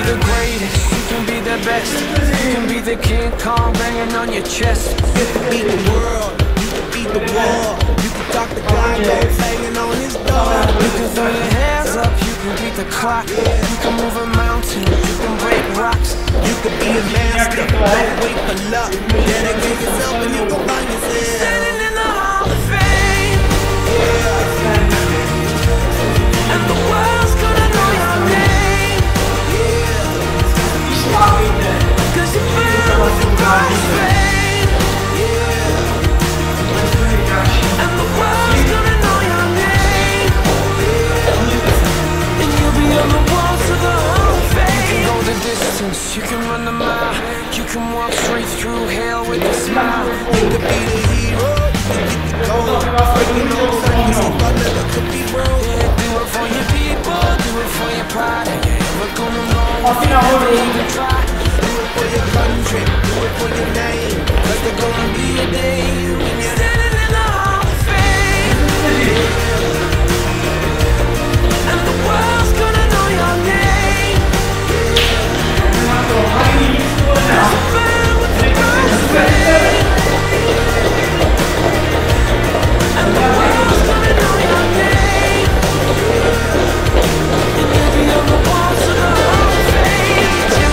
the greatest, you can be the best. You can be the King Kong banging on your chest. You can beat the world, you can beat the war. You can talk the God, go banging on his door. You can throw your hands up, you can beat the clock. You can move a mountain, you can break rocks. You can be a master, don't wait for luck. Dedicate yourself and you can find yourself Standing in the Hall of Fame, and the world's gonna know your name. Cause you burn with the brightest flame, and the world's gonna know your name. And you'll be on the walls of the Hall of Fame. You can go the distance, you can run the mile. You can walk straight through hell with a smile. You could be the hero, you can get the gold. Breaking all circles, you thought never could be wrong. Yeah, do it for your people, do it for your pride. And you're never gonna know if you never even try. Do it for your country, do it for your name. Cause there's gonna be a day when you're Standing in the Hall of Fame, and the world's gonna know your name. Cause you burn with the brightest flame, and the world's gonna know your name. And you'll be on the walls of the Hall of Fame.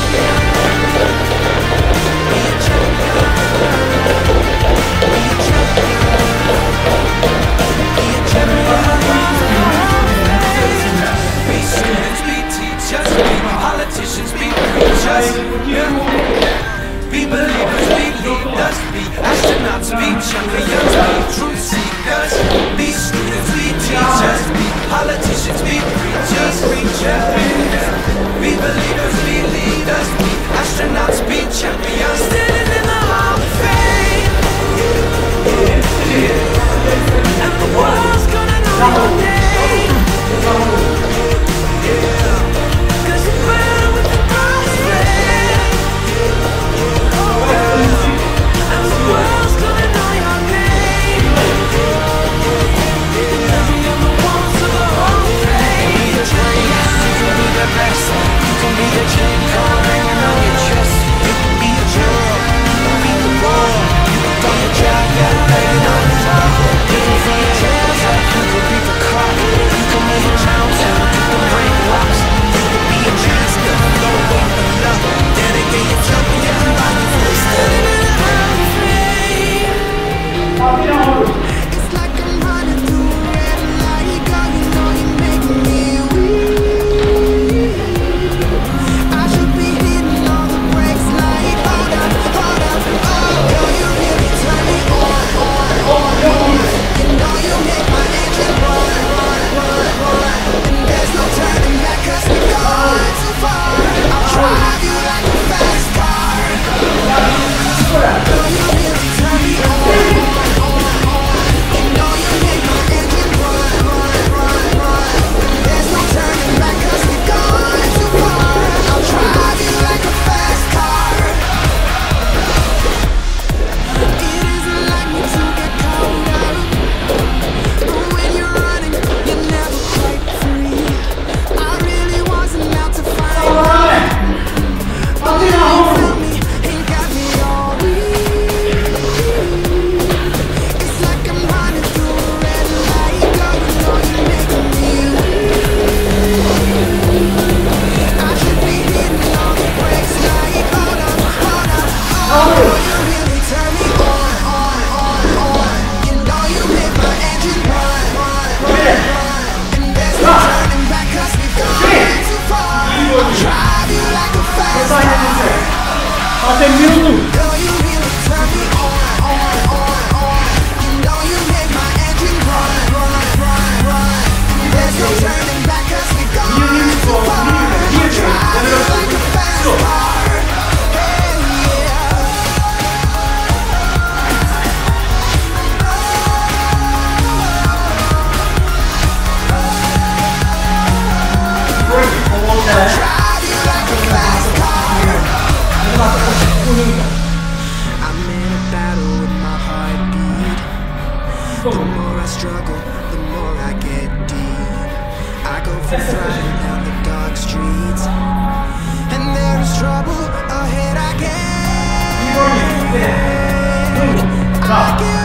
Be a champion, be a champion, be a champion. Be students, be teachers, be politicians, be preachers, be believers, be leaders, be astronauts, be champions, be truth seekers. Be students, be teachers, be politicians, be preachers, be believers, be leaders, be astronauts, be champions. Standing in the Hall of Fame, and the world's gonna know your name. Cause you burn with the brightest flame, and the world's gonna know your name. You'll be on the walls of the Hall of Fame. Be the greatest, you can be the best. You can be the King Kong hanging on your chest. You can be a hero, you can beat the war. You can be a champion, banging on his door. You can throw your hands up, you can beat the clock. You can move a mountain, you can break rocks. You can be a master, don't wait for luck. Dedicate yourself and you can find yourself Standing in the Hall of Fame. It's like I'm running through a red light, girl, you know you're making me weak. I should be hitting all the brakes like, hold up, oh, girl, you really turn me on. You know you make my engine run, and there's no turning back 'cause we've gone too far. I'll drive you like a fast car. Girl, you really turn me on. You know you make my engine run. There's no turning back 'cause we've gone too far. I'll drive you like a fast car. It isn't like me to get caught up, but when you're running, you're never quite free. I really wasn't out to fight, but you feel me and got me all weak. It's like I'm running through a red light, girl, you know you're making me weak. I should be hitting all the brakes like, hold up, oh, you really turn me on. You know you make my engine run, and there's no turning back 'cause we've gone too far. I'll drive you like a fast car. Girl, you really turn me on. You know you make my engine run, and there's no turning back 'cause we've gone too far. I'll drive you like a fast car. Hey, yeah. Drive you like a fast car. I'm in a battle with my heartbeat. The more I struggle, the more I get deep. I go from thriving on the dark streets, and I can